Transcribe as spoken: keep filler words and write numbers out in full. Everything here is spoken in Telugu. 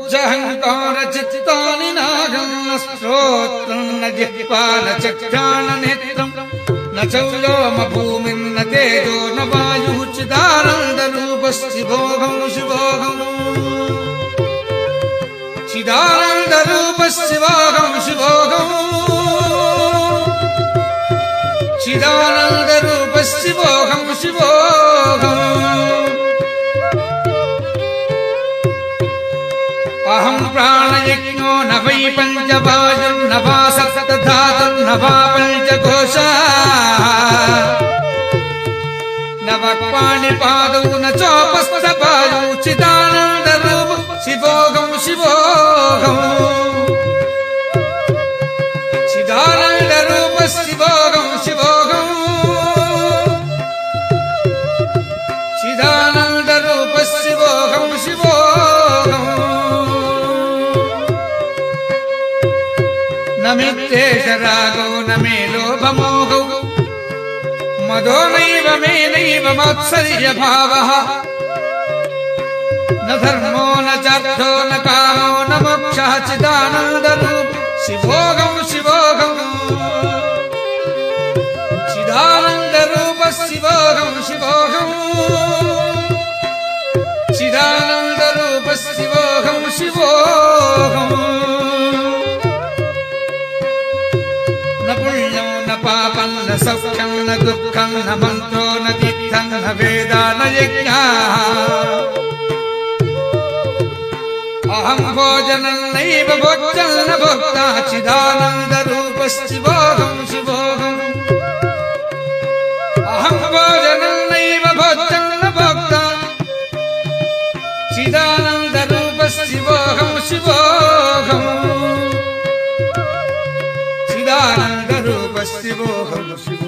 బుజ్జహంకార చిత్తాని నాగం న శ్రోత్రం న జిహ్వా న చక్షాన నేత్రం న చౌలోమ భూమిం న తేజో న వాయుః చిదానంద రూప శివోహం శివోహం చిదానంద రూప శివోహం శివోహం చిదానంద రూప శివోహం శివోహం అహం ప్రాణయజ్ఞో న వై పంచవాయుర్ న వా సప్తధాతుర్ న వా పంచకోశా న వక్పాణి పాదౌ న చోపస్థపాదౌ చిదానంద రూప శివోహం శివోహం చిదానంద రూప శివోహం శివోహం చిదానంద రూప శివోహం శివోహం न मिथ्येष रागो न मे लोभमोहौ मदो नैव मे नैव मात्सर्यभावः न धर्मो न चार्थो न कामो न मोक्षः चिदानन्दरूप शिवोऽहं शिवोऽहं चिदानन्दरूप शिवोऽहं शिवोऽहं चिदानन्दरूप शिवोऽहं शिवोऽहं न पुण्यो न पापं न सौख्यं न दुःखं न मन्त्रो न तीर्थं न वेदा न यज्ञः अहं भोजनं नैव भोक्तं न भोक्ता चिदानन्दरूप शिवोऽहं शिवोऽहम् अहं भोजनं नैव भोक्तं न भोक्ता चिदानन्दरूप शिवोऽहं शिवोऽहम् चिदानन्दरूप शिवोऽहं शिवोऽहम्